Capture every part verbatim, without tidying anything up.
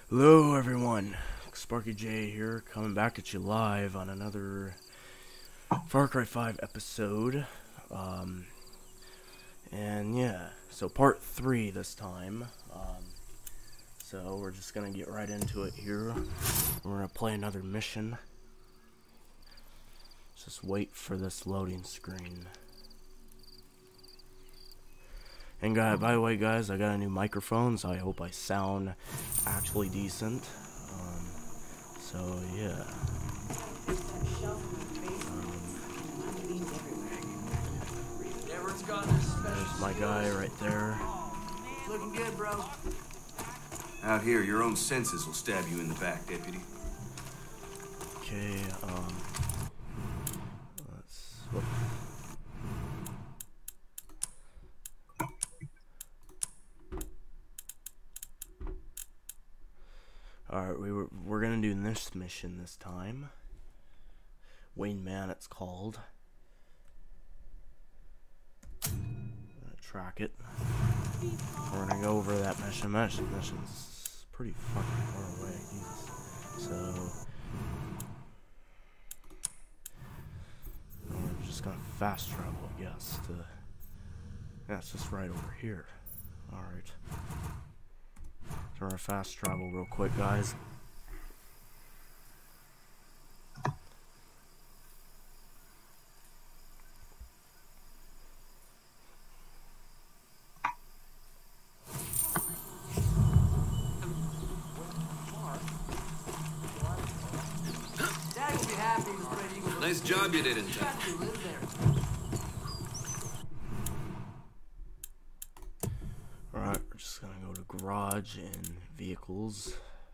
Hello everyone, Sparky J here, coming back at you live on another Far Cry five episode. Um, and yeah, so part three this time. Um, so we're just gonna get right into it here. We're gonna play another mission. Just wait for this loading screen. And guys, by the way, guys, I got a new microphone, so I hope I sound actually decent. Um, so yeah. Um, there's my guy right there. Looking good, bro. Out here, your own senses will stab you in the back, deputy. Okay. Um. Let's. Whoop. Alright, we were, we're gonna do this mission this time. Wayne Man, it's called. I'm gonna track it. We're gonna go over that mission. That mission's pretty fucking far away. Jesus. So, we're just gonna fast travel, I guess. To yeah, it's just right over here. Alright. So we're gonna fast travel real quick, guys. Dad will be happy with Fred Eagle. Nice job you did in town. You live there. Alright, we're just gonna go to garage and vehicles.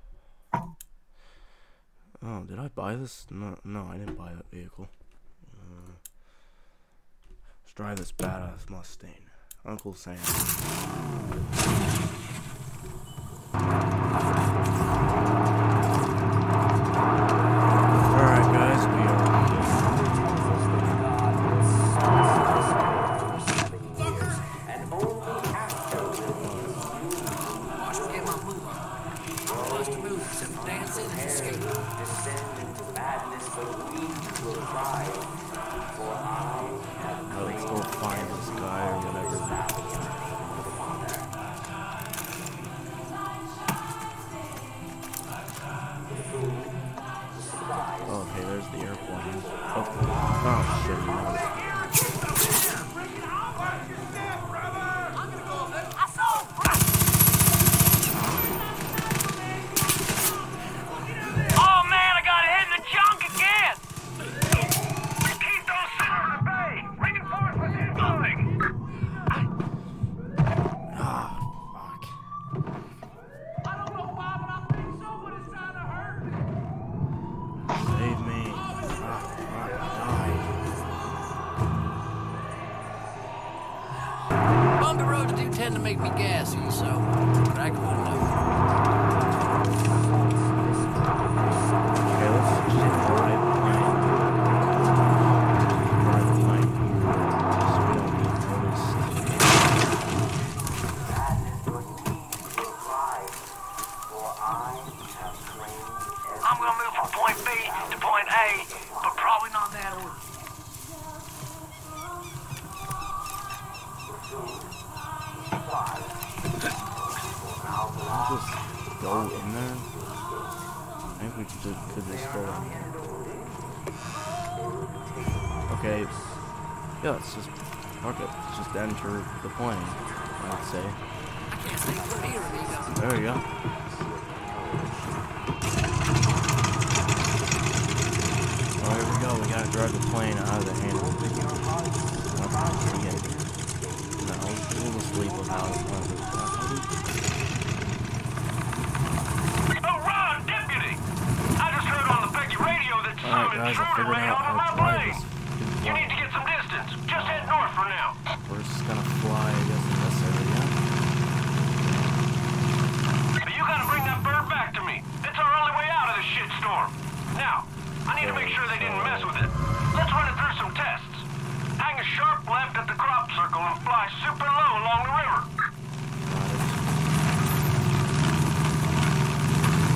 Oh, did I buy this? No, no, I didn't buy that vehicle. Uh, let's drive this badass Mustang. Uncle Sam. Alright, guys, we are. Oh, let's go find this guy or whatever. Oh, okay, there's the airplane. Oh, oh shit, no. Save me. Ah, ah, Bumpy roads do tend to make me gassy, so I can put it okay, let's just drive behind. Drive behind here. So we don't get noticed. I'm gonna move from point B to point A, but probably not in that order. Just go in there. I think we could just, could just go in there. Okay. Yeah, let's just fuck it. Let's just enter the plane, I'd say. I can't see from here, amigo. There you go. Oh, here we go. We gotta drive the plane out of the handle. No, we'll just leave without it. Oh, Ron, deputy! I just heard on the Becky radio that some Alright, guys, I intruder figured ran out onto how my to drive blade. this. You need to get some distance. Just head north for now. We're just gonna fly, I guess, in this area. You gotta bring that bird back to me. It's our only way out of this shitstorm. Now, I need to make sure they didn't mess with it. Let's run it through some tests. Hang a sharp left at the crop circle and fly super low along the river. Got it.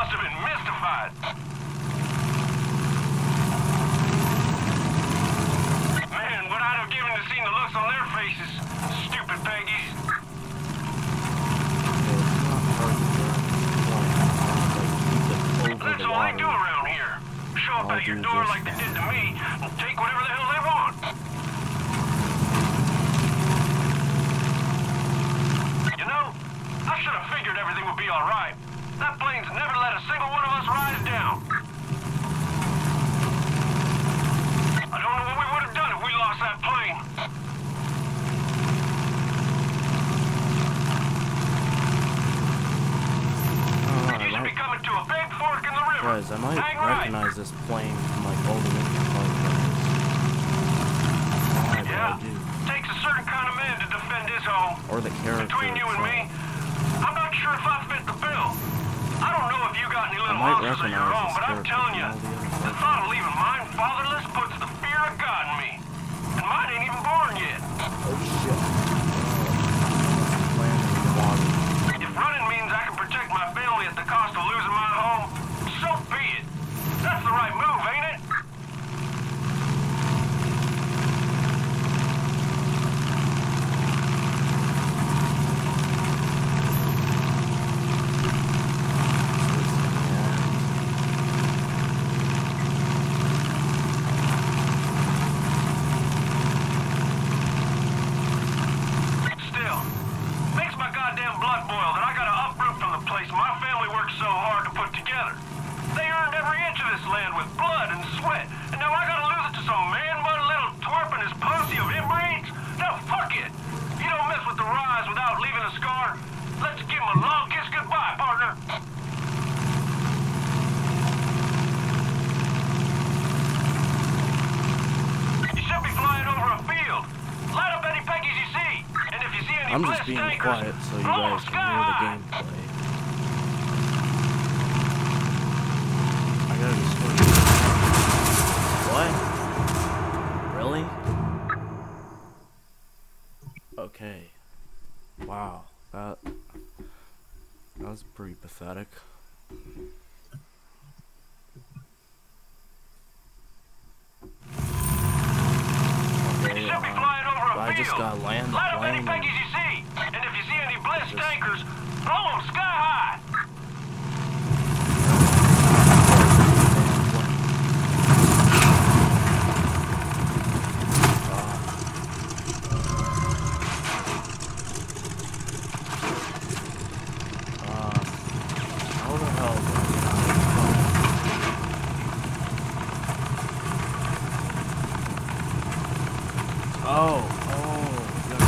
must have been mystified. Man, what I'd have given to see the looks on their faces. Stupid Peggies. That's all they do around here. Show up at your door like they did to me and take whatever the hell they want. You know, I should have figured everything would be all right. That plane's never let a single one of us rise down. I don't know what we would have done if we lost that plane. Oh, You should be coming to a big fork in the river. guys, I might Hang right. recognize this plane from like all the Linkin Park films. Why, but Yeah, I do. takes a certain kind of man to defend his home. Or the character. Between you and me, I'm not sure if I fit the bill. I don't know if you got any I little might monsters of your recognize own, this but I'm character telling from you, all the other the films. thought of leaving mine fatherless puts the fear of God in me. And mine ain't even born yet. Oh shit. Land in the water. If running means I can protect my family at the cost of losing my home, so be it. That's the right move, ain't it? Still, makes my goddamn blood boil that I gotta uproot from the place my family worked so hard to put together. They earned every inch of this land with blood and sweat, and now I gotta lose it to some man-mud little twerp and his posse of inbreeds? Now fuck it! You don't mess with the rise without leaving a scar. Let's give him a long kiss goodbye, partner. You should be flying over a field. Light up any Peggies you see, and if you see any I'm bliss just being tankers, quiet so you blow 'em guys can sky hear the high. gameplay. I gotta destroy What? Really? Okay. Wow. That that was pretty pathetic. Okay, You should be uh, flying over a I just field. gotta land the Light up any plane. Peggies you see, and if you see any bliss Just- tankers, blow 'em sky high. How the hell do I get out of the Oh, oh,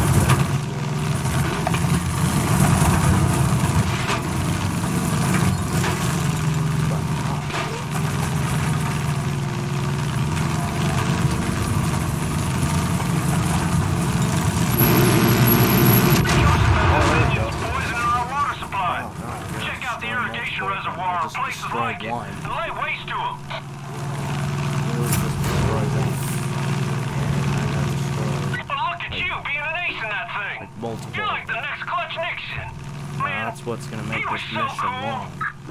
Poison in our water supply. Oh, God, yeah, Check out the destroy irrigation multiple. reservoir I or just places destroyed like it, one. and lay waste to them. Literally just destroyed one. And I got destroyed But look at you being an ace in that thing. like multiple. You're like the next Clutch Nixon. Now, Man, that's what's gonna make he was this so mission cool. long.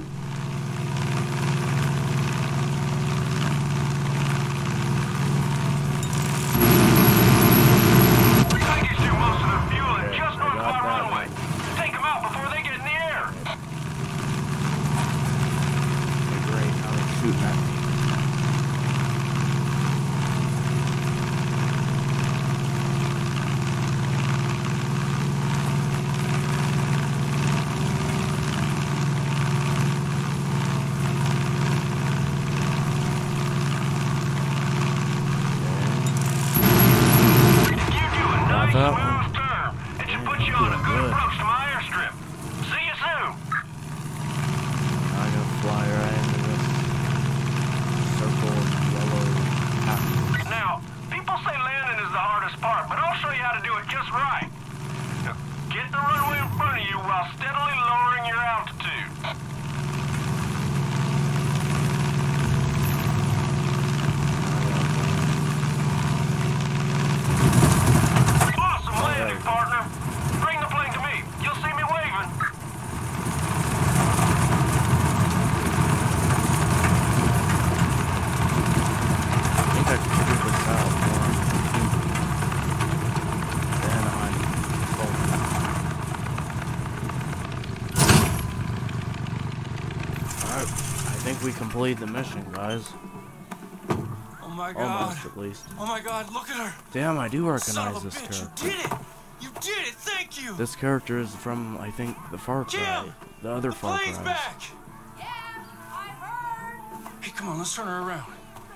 Peggies do most of their fueling Okay, just I north of got our that runway. Take them out before they get in the air. Okay, great. Now they're shooting at me. You do a nice that smooth one. turn. It should Yeah, put you I'm on a doing good good. approach to my airstrip. See you soon. I'm gonna fly right into this circle of yellow pattern. Now, people say landing is the hardest part, but I'll show you how to do it just right. Now, get the runway in front of you while steadily lowering your altitude. Awesome landing, partner. Bring the plane to me. You'll see me waving. think we completed the mission, guys. Oh my god. Almost, at least. Oh my god, look at her. Damn, I do Son recognize of a this bitch, character. you did it. You did it. Thank you. This character is from, I think, the Far Cry. Jim, The other the Far plane's Cry. back. Yeah, I heard. Hey, come on, let's turn her around.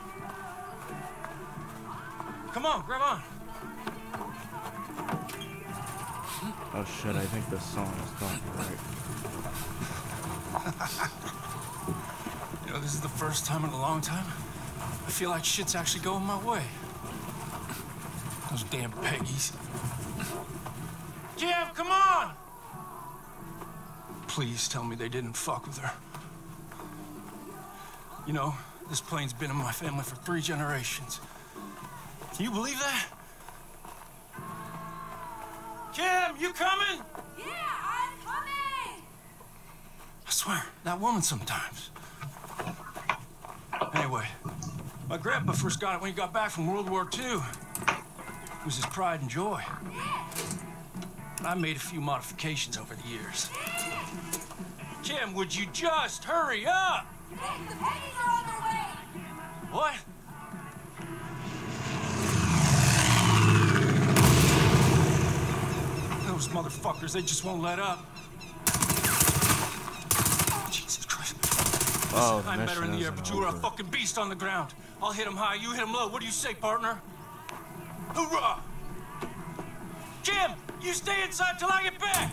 Come on, grab on. Oh shit, I think this song is copyright. You know, this is the first time in a long time I feel like shit's actually going my way. Those damn Peggies. Jim, come on! Please tell me they didn't fuck with her. You know, this plane's been in my family for three generations. Can you believe that? Kim, you coming? Yeah, I'm coming. I swear, that woman sometimes. Anyway, my grandpa first got it when he got back from World War Two. It was his pride and joy. I made a few modifications over the years. Kim, would you just hurry up? Hey, the Peggies are on their way. What? Those motherfuckers, they just won't let up. Jesus Christ. Oh, I'm better in the air, isn't but you are a over. fucking beast on the ground. I'll hit him high, you hit him low. What do you say, partner? Hoorah! Jim, you stay inside till I get back!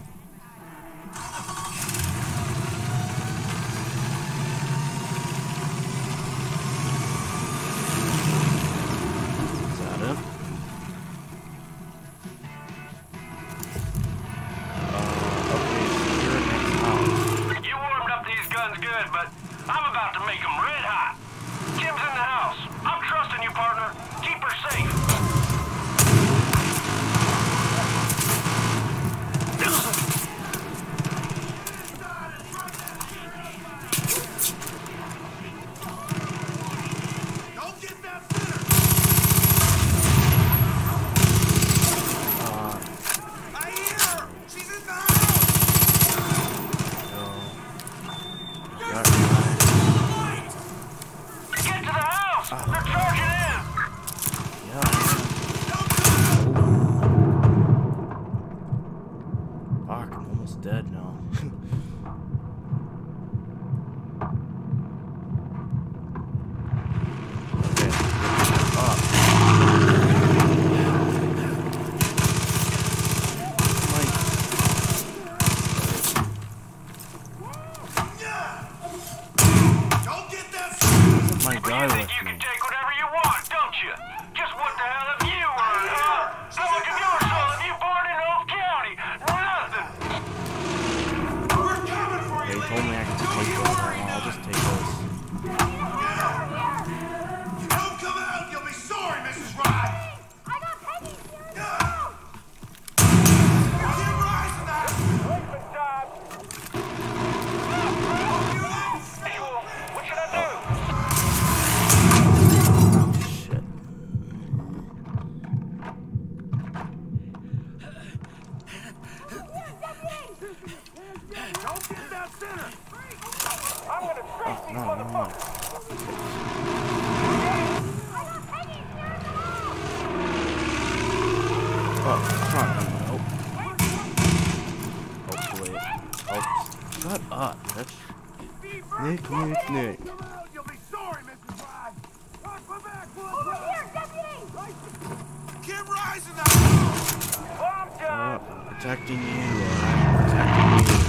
Is that it? Uh, okay, secure next house. You warmed up these guns good, but I'm about to make them red hot. Kim's in the house. I'm trusting you, partner. Keep her safe. Don't get that center! Uh, I hear her! She's in the house! no. Got Get to the house! They're charging in! yeah. Fuck, I'm almost dead now. Okay, up. Like, Don't get that my You guy think with you me. can take whatever you want, don't you? Just what the hell have you earned, huh? How much of your soul have you born in Oak County? Nothing! We're coming for They you, told me I could Don't take you this. worry I'll none. just take this. You don't come out, you'll be sorry, Missus Rye! I got Peggies here in the Yeah. house. Get rising now! What should I do? Shit. Don't get that center! I'm gonna trace Oh, no, no, no. Oh, front. Nope. Hopefully it helps. Shut up, bitch. Nick, Nick, Nick. Come out, you'll be sorry, Missus Rye! Watch my back, Over here, deputy. Kim Rising now! I'm done. Uh, protecting you, alright? Protecting you.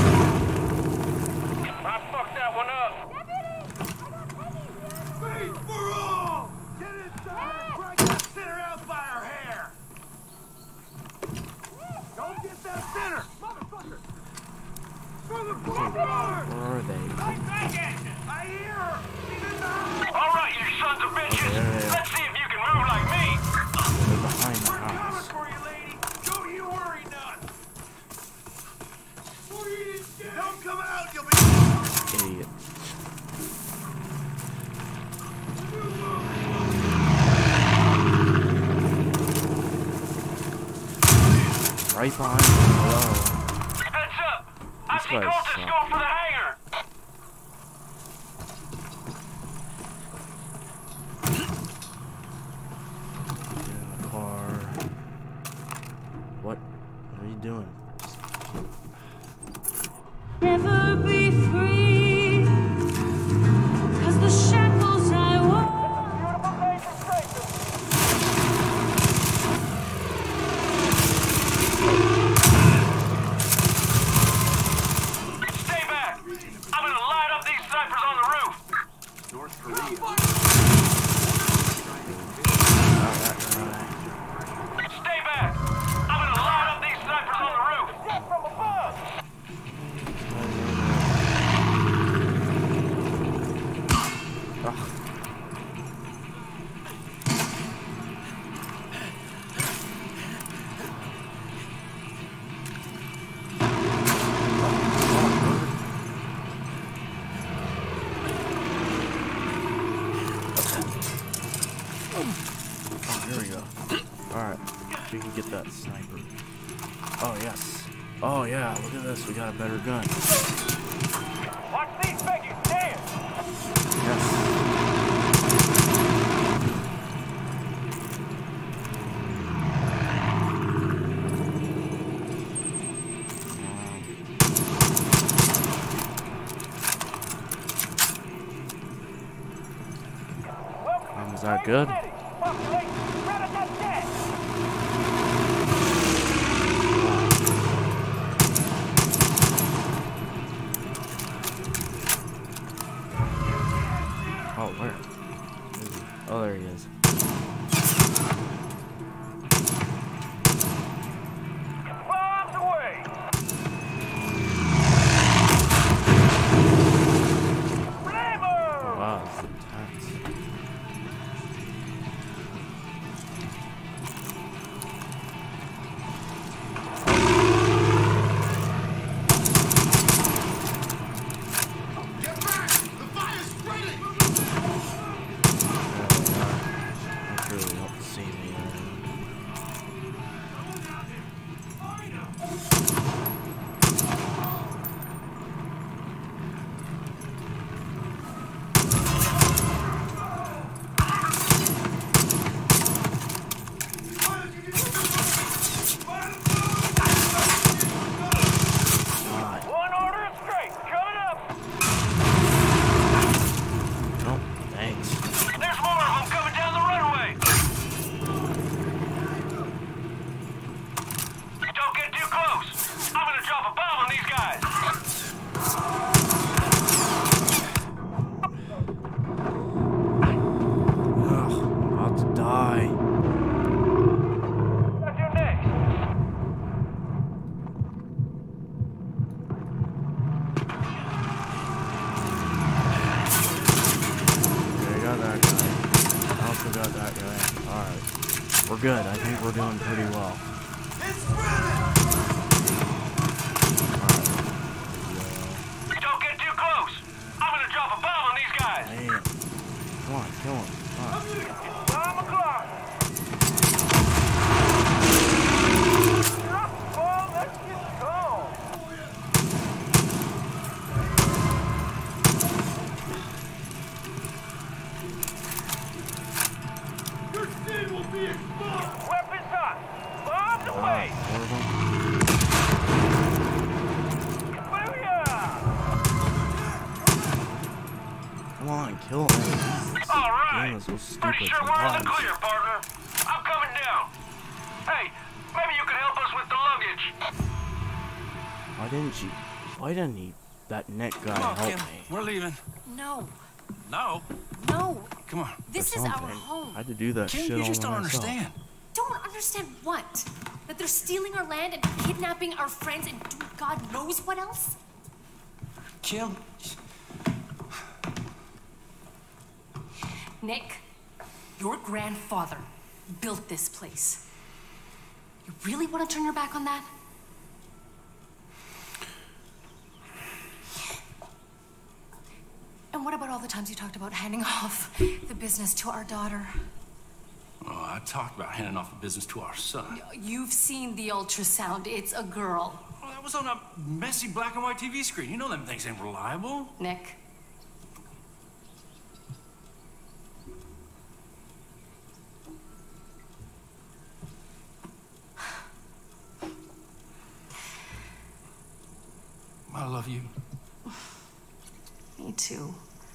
I fucked that one up. Feet for all! Get inside and break that center out by her hair! Don't get that center! Motherfucker! Through the floor! Where are they? Right back at you! I hear her! She's in the house! All right, you sons of bitches. Okay, yeah, yeah. Let's see if you can move like me. They're behind the We're coming house. for you, lady! Don't you worry none! Don't come out, you'll be... Idiot. Right behind you. Hello. Heads up. I This see guy's cultists suck. going for the hangar. you doing? Never be free, 'cause the shackles I wore. Stay back! I'm gonna light up these snipers on the roof! North Korea. Stay back! I'm gonna light up these snipers on the roof! Jet from above! Oh, here we go. Alright, we can get that sniper. Oh, yes. Oh, yeah, look at this. We got a better gun. Watch these figures, damn! Yes. Um, is that good? Oh, where? Is he? Oh, there he is. Bombs away! Oh, wow, it's intense. That's really helped see me. One order and straight, coming up! Oh, thanks. There's more of them coming down the runway! Don't get too close! I'm gonna drop a bomb on these guys! Ugh, I'm about to die. What's your next? Okay, I got that guy. I also got that guy. Alright. We're good. I think we're doing pretty well. Don't get too close! I'm gonna drop a bomb on these guys! Man. Come on, kill him. Come on. Bomb o'clock! Drop the bomb, let's get going! Weapons hot! Bombs away! Four of them. Booyah! Come on, kill him. All right. Game is so stupid Pretty sure we're in the sometimes. clear, partner. I'm coming down. Hey, maybe you can help us with the luggage. Why didn't you? Why didn't he? That neck guy Come on, help Kim. me. We're leaving. No, No. no. Come on. This or is our something. home. I had to do that Kim, shit you all just by don't myself. understand. Don't understand what? That they're stealing our land and kidnapping our friends and doing God knows what else? Kim. Nick, your grandfather built this place. You really want to turn your back on that? And what about all the times you talked about handing off the business to our daughter? Oh, I talked about handing off the business to our son. You've seen the ultrasound. It's a girl. Well, that was on a messy black and white T V screen. You know them things ain't reliable. Nick. love you. Me too.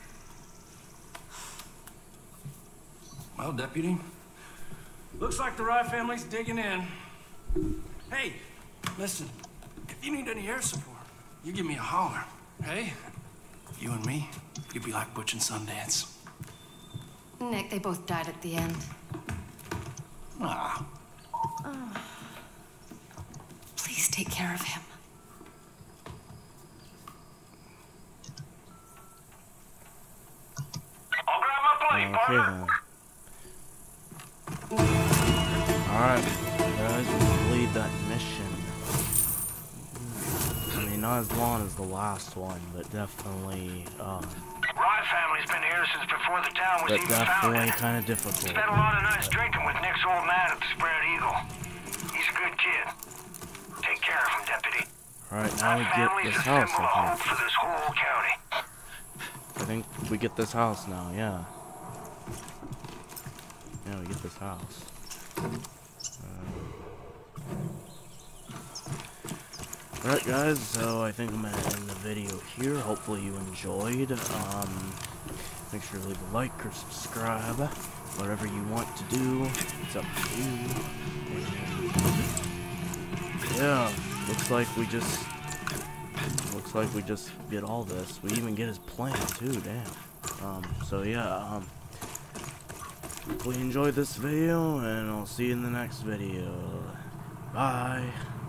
Well, Deputy, looks like the Rye family's digging in. Hey, listen, if you need any air support, you give me a holler. Hey, you and me, you'd be like Butch and Sundance. Nick, they both died at the end. Ah. Please take care of him. I'll grab my plate, Okay partner. then. Alright, guys, we completed that mission. I mean, not as long as the last one, but definitely, um, Rye family's been here since before the town was but even definitely founded. kind of difficult. Spent a lot of nights drinking with Nick's old man at the Spread Eagle. He's a good kid. Take care of him, Deputy. Alright, now we That get family's this a house, symbol of I hope think. for this whole county. I think we get this house now, yeah. Yeah, we get this house. Alright guys, so I think I'm gonna end the video here. Hopefully you enjoyed. Um, make sure to leave a like or subscribe. Whatever you want to do, it's up to you. And yeah, looks like we just looks like we just get all this. We even get his plan too, damn. Um, so yeah, um hopefully you enjoyed this video, and I'll see you in the next video. Bye.